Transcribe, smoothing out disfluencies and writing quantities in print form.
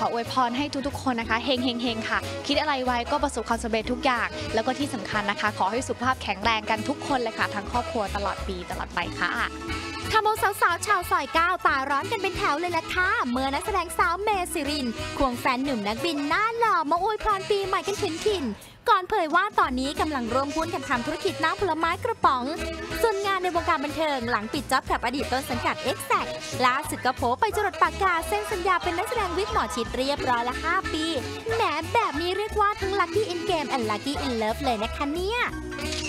ขออวยพรให้ทุกๆคนนะคะเฮงๆค่ะคิดอะไรไว้ก็ประสบความสำเร็จทุกอย่างแล้วก็ที่สำคัญนะคะขอให้สุขภาพแข็งแรงกันทุกคนเลยค่ะทั้งครอบครัวตลอดปีตลอดไปค่ะทำเอาสาวๆชาวซอย9ตาร้อนกันเป็นแถวเลยล่ะค่ะเมื่อนักแสดงสาวเมซิรินควงแฟนหนุ่มนักบินหน้าหล่อมาอวยพรปีใหม่กันถึงถิ่นก่อนเผยว่าตอนนี้กำลังร่วมหุ้นกันทำธุรกิจน้ำผลไม้กระป๋องส่วนงานในวงการบันเทิงหลังปิดจ็อบกับอดีตต้นสังกัด Exact ล่าสุดก็โผล่ไปจรดปากกาเซ็นสัญญาเป็นนักแสดงวิกหมอชิดเรียบร้อยละ5 ปีแหมแบบนี้เรียกว่าทั้ง Lucky in Game and Lucky in Love เลยนะคะเนี่ย